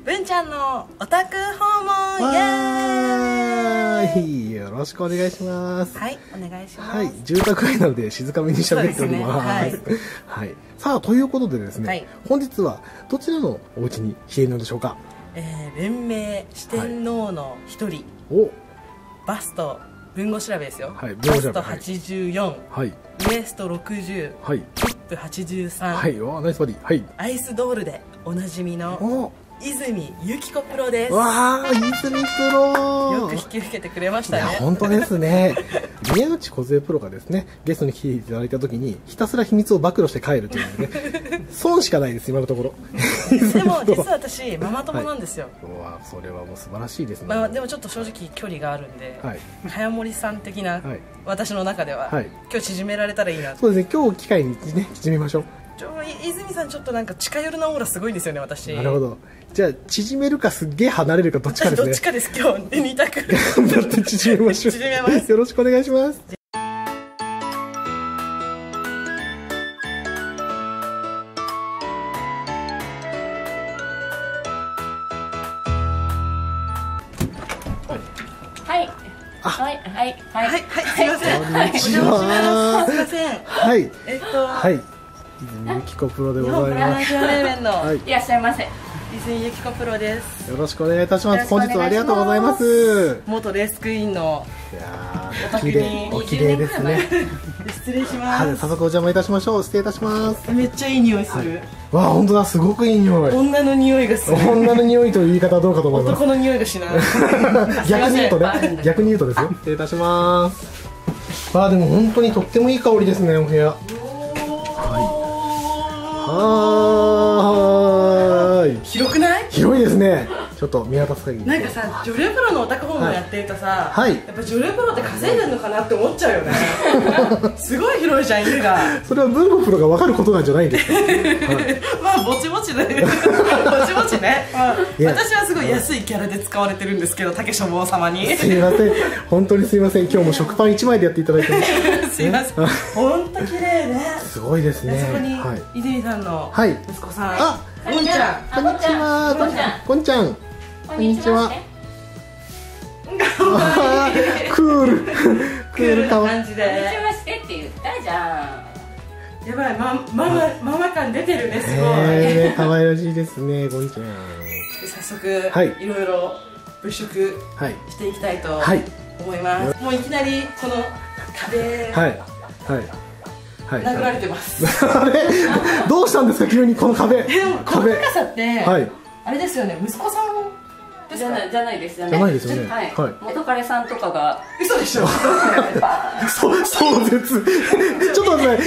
文ちゃんのお宅訪問イエーイ。 よろしくお願いします。 はい、お願いします。 はい、住宅街なので静かめに喋っております。はい。さあ、ということでですね、本日はどちらのお家に来ているのでしょうか。 連名四天王の一人、バスト文語調べですよ。バスト84、ウエスト60、ヒップ83、 はい、ナイスバディ。はい。 アイスドールでおなじみの泉由紀子プロです。 わあ、泉プロ。 よく引き受けてくれましたね。 本当ですね。宮内梢プロがですね、ゲストに来ていただいたときに、ひたすら秘密を暴露して帰るというね。損しかないです、今のところ。 でも、実は私、ママ友なんですよ。 うわ、それはもう素晴らしいですね。 まあ、でも、ちょっと正直距離があるんで。早森さん的な、私の中では、今日縮められたらいいな。 そうですね、今日機会にね、縮めましょう。 泉さんちょっとなんか近寄るなオーラすごいんですよね、私。 なるほど。じゃあ縮めるかすっげえ離れるかどっちかですね。 どっちかです、今日2択。 頑張って縮めましょう。 縮めます。 よろしくお願いします。 はい、すいません。 こんにちは。 すいません。 はい。はい。泉由紀子プロでございます。 いらっしゃいませ。泉由紀子プロです。 よろしくお願いいたします。本日はありがとうございます。 元レースクイーンの。 いやー、お綺麗ですね。 失礼します。 早速お邪魔いたしましょう。失礼いたします。 めっちゃいい匂いする。 わあ、本当だ、すごくいい匂い。 女の匂いがする。 女の匂いという言い方はどうかと思います。 男の匂いがしない。 逆に言うとね、逆に言うとですよ。失礼いたします。わあ、でも本当にとってもいい香りですね、お部屋。 広くない？ 広いですね。ちょっと見渡す限り。 なんかさ、ジョレプロのお宅訪問やってるとさ、やっぱジョレプロって稼いでるのかなって思っちゃうよね。すごい広いじゃん、家が。 それは文吾プロが分かることなんじゃないですか。 まあぼちぼちね。ぼちぼちね。私はすごい安いキャラで使われてるんですけど、竹書房様に。 すいません、本当にすいません。今日も食パン1枚でやっていただいて。 すいません。本当綺麗ね。 すごいですね。 そこに泉さんの息子さん。 あ、 こんちゃん。 こんにちは。こんちゃん。こんにちは。クール。 クールな感じで。 こんにちはしてって言ったじゃん。 やばい、ママ感出てるね、すごい。 可愛らしいですね、こんにちは。 早速、いろいろ物色していきたいと思います。もういきなりこの壁。殴られてます。 どうしたんですか、急にこの壁。 この高さって、あれですよね、息子さんじゃないですよね。 じゃないですよね。 元彼さんとかが。 嘘でしょ。 壮絶。ちょっと待って、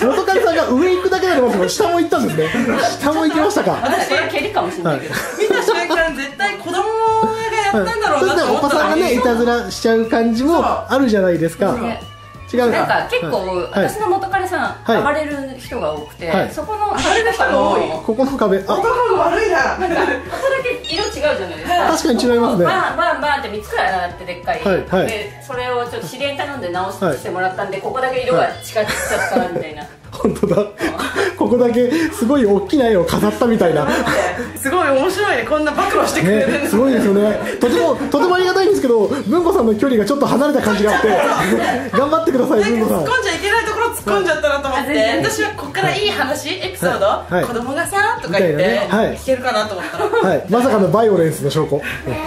元彼さんが上行くだけだと思って下も行ったんですね。下も行きましたか。 私は蹴りかもしれないけど。 見た瞬間絶対子供がやったんだろうなと思った。 お子さんがね、いたずらしちゃう感じもあるじゃないですか。違う。 なんか結構私の元彼さん暴れる人が多くて、そこの暴れる人が多い。 ここの壁。 男も悪いな。 なんかちょっとだけ色違うじゃないですか。 確かに違いますね。 まあって3つくらいあってでっかい。でそれをちょっと知り合いに頼んで直してもらったんで、ここだけ色が違っちゃったみたいな。 本当だ。ここだけすごい大きな絵を飾ったみたいな。 すごい面白いね、こんな暴露してくれる。 すごいですよね。とてもありがたいんですけど、文吾さんの距離がちょっと離れた感じがあって、頑張ってください、文吾さん。 突っ込んじゃいけないところ突っ込んじゃったなと思って、私はここからいい話、エピソード、子供がさとか言って聞けるかなと思ったら、 まさかのバイオレンスの証拠。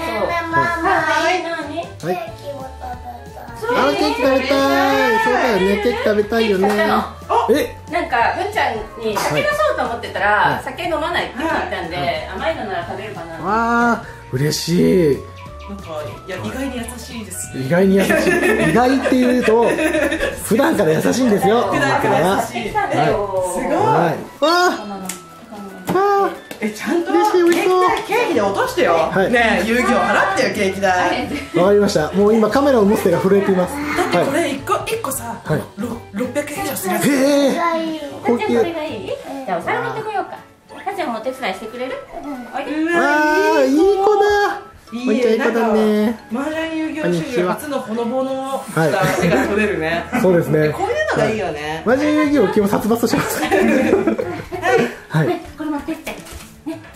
あ、ケーキ食べたい。そうだよね、ケーキ食べたいよね。 なんか文ちゃんに酒出そうと思ってたら、酒飲まないって聞いたんで、甘いのなら食べるかな。 わあ、嬉しい。 なんか意外に優しいです。 意外に優しい。意外っていうと普段から優しいんですよ。 普段から優しい。すごい。わあ。ちゃんとケーキで落としてよ。ねえ、遊戯を払ってよ、ケーキ代。 わかりました。もう今カメラを持つ手が震えています。 だってこれ一個さ、600円以上するやつ。 高級。これがいい？じゃあお皿持ってこようか。かちゃんもお手伝いしてくれる？ ああ、いい子だ。 いい子だね。麻雀遊戯王主義初のほのぼのした絵が撮れるね。 そうですね。 こういうのがいいよね。 麻雀遊戯王基本殺伐とします。 はい。これ持ってって。ね、置いて。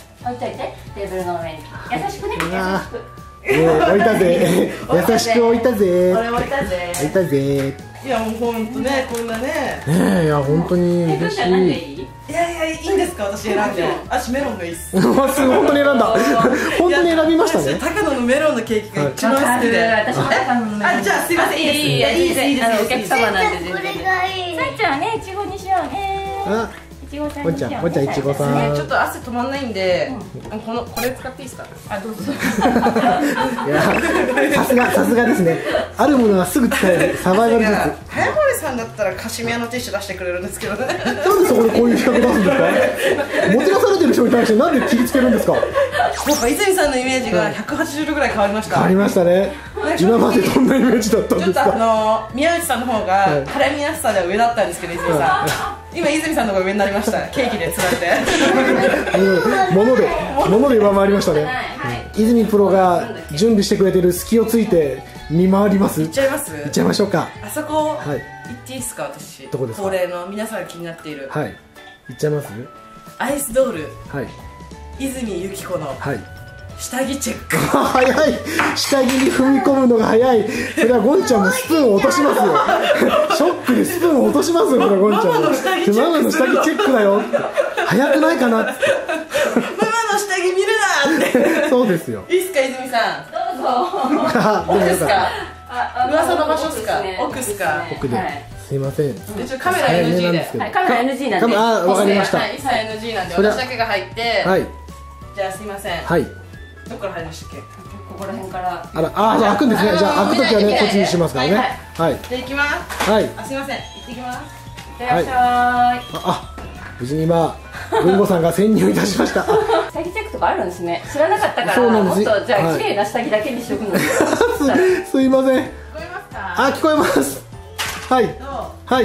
といて、テーブルの上に優しくね、優しく置いたぜ優しく置いたぜ俺置いたぜ置いたぜ。 いやもう本当ね、こんなね。 いや本当に嬉しい。 いやいいんですか、私選んで。私メロンがいいっす。 本当に選んだ。本当に選びましたね。 高野のメロンのケーキが一番好きで。 私も高野のメロン。 あ、じゃあすいません、いいですいいです。 お客様なんで全然。さっちゃんね、いちごにしようね。 もんちゃんいちごさん。 ちょっと汗止まんないんで、これ使っていいですか。あ、どうぞ。 いや、さすがですね。あるものはすぐ使えるサバイバル術。 早森さんだったらカシミヤのティッシュ出してくれるんですけどね。 なんでそこでこういう企画出すんですか。もてなされてる人に対してなんで切りつけるんですか。 なんか泉さんのイメージが180度ぐらい変わりました。 変わりましたね。今までどんなイメージだったんですか。 ちょっと宮内さんの方が絡みやすさでは上だったんですけど、泉さん。今泉さんの方が上になりました。ケーキでつられて。 物で上回りましたね。泉プロが準備してくれてる隙をついて見回ります。 行っちゃいます。 行っちゃいましょうか。 あそこ行っていいですか、私。 どこですか。 恒例の皆さんが気になっている。 はい。行っちゃいます。 アイスドール。 はい。 泉由紀子の。 はい。 下着チェック。 早い。下着に踏み込むのが早い。それはゴンちゃんもスプーンを落としますよ。ショックでスプーンを落としますよ、これゴンちゃんも。ママの下着チェックだよ。早くないかな。ママの下着見るなって。そうですよ。いいっすか、泉さん。 どうぞ。 どうですか。噂の場所っすか。奥っすか。 奥で。すいません。 カメラ NG で。 カメラ NG なんで。 あ、わかりました。 一切 NG なんで、私だけが入って。 はい。 じゃあすいません。 はい。 どこから入りましたっけ。ここら辺から。 じゃあ開くんですね。じゃあ開くときはね、こっちにしますからね。はい。 じゃあ行きます。 はい。 あ、すいません。行ってきます。 いってらっしゃい。 無事に今文吾さんが潜入いたしました。 下着チェックとかあるんですね。知らなかったから。もっとじゃあ綺麗な下着だけにしとくの。 すいません。 聞こえますか。 あ、聞こえます。はい。はい。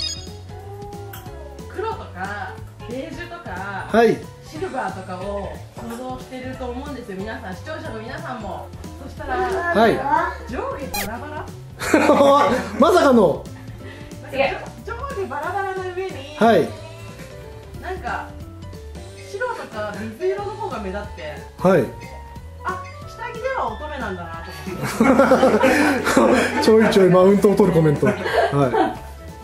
黒とかベージュとか。 はい。 シルバーとかを想像してると思うんですよ、皆さん、視聴者の皆さんも。そしたら、はい、上下バラバラまさかの上下バラバラの上に、 はい、 なんか白とか水色の方が目立って、 はい、 あ、下着では乙女なんだなと思ってちょいちょいマウントを取るコメント、はい、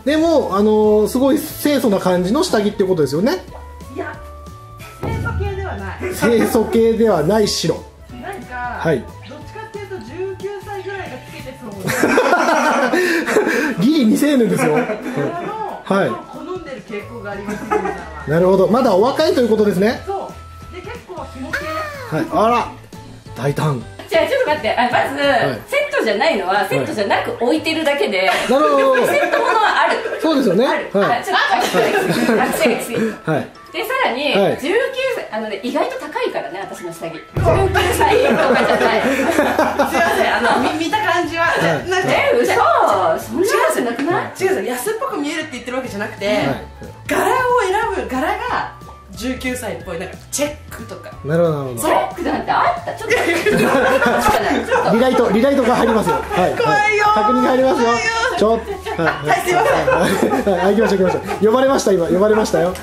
でも、すごい清楚な感じの下着ってことですよね。 いや、清楚系ではない。 清楚系ではない白。 なんか、 はい、 どっちかっていうと19歳ぐらいがつけてそうギリ未成年ですよ。 はい、好んでる傾向があります。 なるほど、まだお若いということですね。 そうで、結構紐系。 はい、あら大胆。 じゃあちょっと待って、まず、セットじゃないのはセットじゃなく置いてるだけで、 なるほど、 セットものはある。 そうですよね。はい、 ちょっと学生がきつい。 はい。 でさらに19歳、意外と高いからね、私の下着。19歳とかじゃない。すいません、見た感じは嘘、そんなことなくない？ 違う、安っぽく見えるって言ってるわけじゃなくて、柄を選ぶ柄が19歳っぽい、なんかチェックとか。 なるほどなるほど。 チェックなんてあった。ちょっとリライトが入りますよ。はい。 怖いよ。 確認が入りますよ。ちょっと。 はい、すいません。 はい、行きました。呼ばれました今。呼ばれましたよ。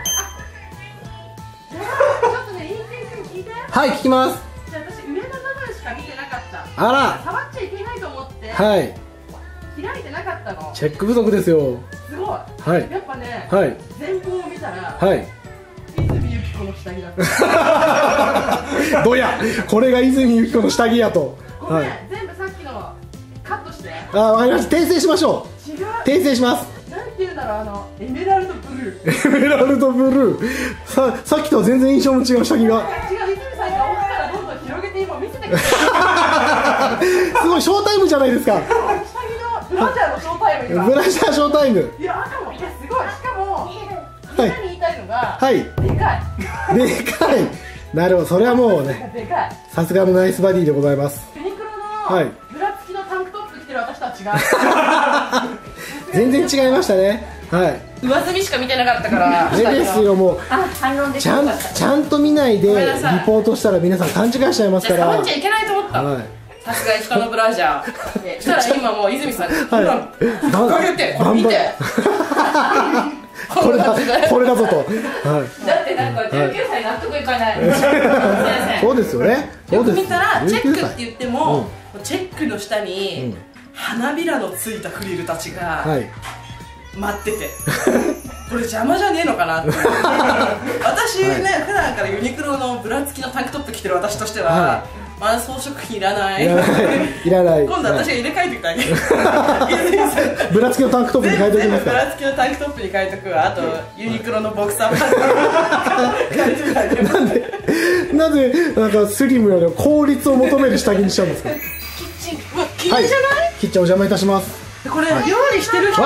はい、聞きます。 じゃあ私上の部分しか見てなかった。 あら。 触っちゃいけないと思って。 はい。 開いてなかったの。 チェック不足ですよ。 すごい。 はい。 やっぱね。 はい。 前方を見たら。 はい。 泉由紀子の下着だった。 どや。これが泉由紀子の下着やと。 ごめん、全部さっきのカットして。 あ、わかりました。訂正しましょう。 違う。 訂正します。 なんて言うんだろう、エメラルドブルー。 エメラルドブルー。さっきとは全然印象も違う下着が。 違う、泉さんが奥からどんどん広げて今見せてくれた。 すごいショータイムじゃないですか。 下着のブラジャーのショータイム今。 ブラジャーショータイム。 いや、赤も、いや、すごい。しかもみんなに言いたいのが、 はい。 でかい。 でかい。なるほど、それはもうね。 でかい。 さすがのナイスバディでございます。 ユニクロのブラ付きのタンクトップ着てる私とは違う。 全然違いましたね。はい。 上積みしか見てなかったから。 ですよ、もう。 反論でちゃんと見ないでリポートしたら皆さん勘違いしちゃいますから。 触っちゃいけないと思った。さすがに人のブラジャー。そしたら今もう泉さん、ほら、かけて、これ見て。 これだぞと。 だってなんか19歳納得いかない。 そうですよね。 よく見たらチェックって言ってもチェックの下に花びらのついたフリルたちが待ってて、これ邪魔じゃねえのかなって。私ね、普段からユニクロのブラ付きのタンクトップ着てる私としては、まあ装飾品いらない。 いらない。 今度私が入れ替えてきてあげる。 ブラ付きのタンクトップに変えておきますか。 ブラ付きのタンクトップに変えとくわ。あとユニクロのボクサーパンツ変えてくあげる。 なぜなんかスリムより効率を求める下着にしちゃうんですか。 キッチン、綺麗じゃない？ キッチンお邪魔いたします。 これ料理してる人の。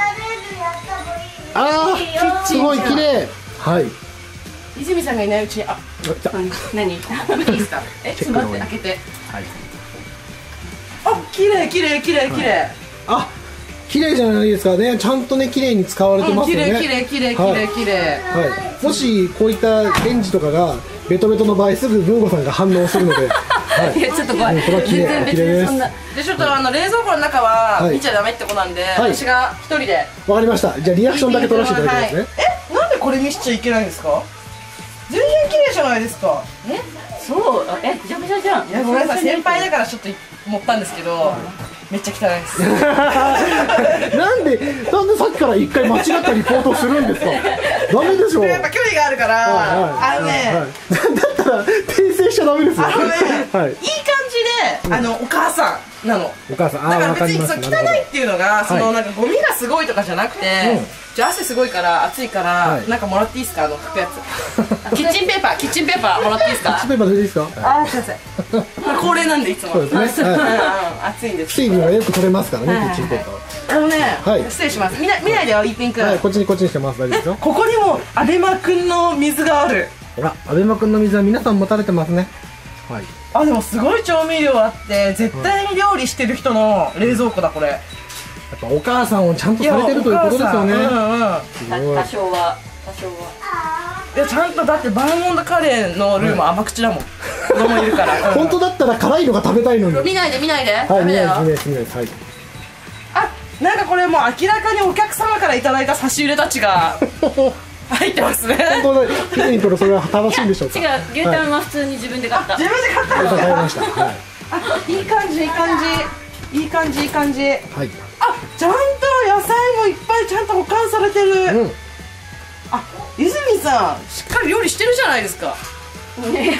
すごい綺麗。はい。 泉さんがいないうちに、何？見ていいですか？ちょっと待って、開けて。はい。綺麗。 綺麗じゃないですかね。ちゃんとね綺麗に使われてますよね。 綺麗。 もしこういったレンジとかがベトベトの場合、すぐ文吾さんが反応するので。 いやちょっと怖い。 これは綺麗です。 でちょっと冷蔵庫の中は見ちゃダメってことなんで、私が一人で。 わかりました。じゃあリアクションだけ取らせていただきますね。 なんでこれ見しちゃいけないんですか？全然綺麗じゃないですか。 そう、じゃじゃん。 いやごめんなさい、先輩だからちょっと持ったんですけど、めっちゃ汚いです。 なんでさっきから一回間違ったリポートをするんですか。ダメでしょ。 やっぱ距離があるから、だったら訂正しちゃダメですよ。いい感じでお母さんなの。 お母さん。 だから別に汚いっていうのがなんかゴミがすごいとかじゃなくて、じゃあ汗すごいから暑いからなんかもらっていいですか、拭くやつ。キッチンペーパーもらっていいですか。 キッチンペーパーでいいですか。 すいません。これ恒例なんでいつも。そうですね。暑いんです。 水分がよく取れますからね、キッチンペーパーは。 失礼します。見ないでよ、イーピンくん。 こっちにしてます。大丈夫ですよ。 ここにもアベマくんの水がある。 アベマくんの水は皆さん持たれてますね。 でもすごい調味料あって絶対に料理してる人の冷蔵庫だこれ。やっぱお母さんをちゃんとされてるということですよね。 多少は。 いやちゃんとだってバーモントカレーのルーも甘口だもん。子供いるから。 本当だったら辛いのが食べたいのに。 見ないで。 見ないです。 なんかこれもう明らかにお客様からいただいた差し入れたちが入ってますね。 本当だ。ピクニックのそれは正しいんでしょうか。 違う、牛タンは普通に自分で買った。 自分で買ったの。 買いました。 いい感じ。ちゃんと野菜もいっぱいちゃんと保管されてる。泉さんしっかり料理してるじゃないですか。 そんなに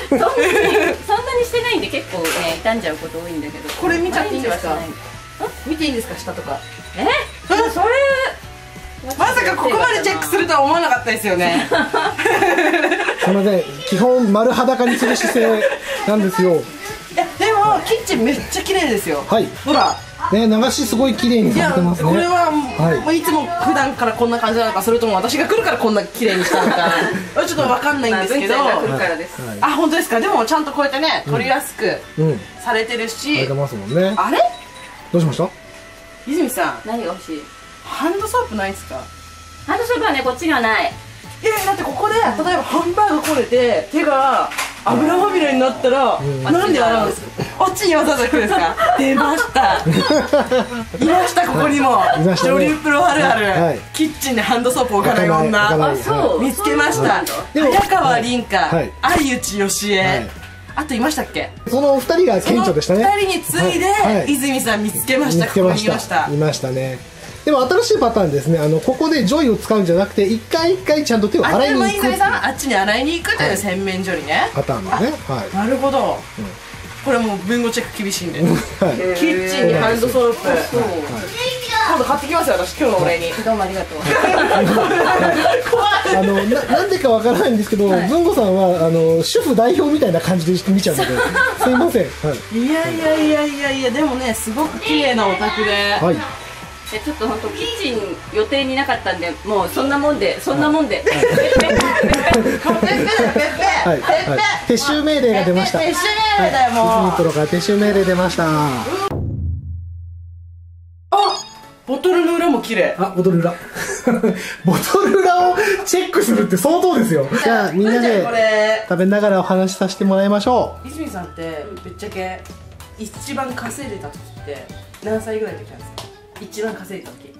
してないんで結構ね傷んじゃうこと多いんだけど。 これ見ちゃっていいんですか。見ていいんですか、下とか。 それまさかここまでチェックするとは思わなかったですよね。 すみません、基本丸裸にする姿勢なんですよ。 でもキッチンめっちゃ綺麗ですよ。ほらね、流しすごい綺麗にされてますね。 これはいつも普段からこんな感じなのか、それとも私が来るからこんな綺麗にしたのかちょっとわかんないんですけど。本当ですか。でもちゃんとこうやってね取りやすくされてるし。あれどうしました。 泉さん、 何が欲しい。 ハンドソープないですか。 ハンドソープはねこっちがない。 だってここで例えばハンバーグこねて手が油まみれになったらなんで洗うんですか。あっちにわざわざ来るんですか。出ました。いました、ここにも女流プロあるあるキッチンでハンドソープ置かない女見つけました。早川凛香、相内義恵、あといましたっけ。 そのお二人が顕著でしたね。 2人に次いで泉さん見つけました。ここにいました。 いましたね。でも新しいパターンですね。ここでジョイを使うんじゃなくて一回一回ちゃんと手を洗いに行く。 あっちに洗いに行くという洗面所にね。 パターンだね。 なるほど。これもう文語チェック厳しいんで。キッチンにハンドソープ。今度買ってきますよ、私今日のお礼に。 どうもありがとう。 なんでかわからないんですけど、文吾さんは主婦代表みたいな感じで見ちゃうので、すいません。 いやでもねすごく綺麗なお宅で。 ちょっと本当キッチン予定になかったんで、もうそんなもんで撤収命令が出ました。 撤収命令だよもう。 キッチンプロから撤収命令出ました。 ボトルの裏も綺麗。ボトル裏ボトル裏をチェックするって相当ですよ。じゃあみんなで食べながらお話しさせてもらいましょう。泉さんってぶっちゃけ一番稼いでた時って何歳ぐらいの時なんですか。一番稼いだ時。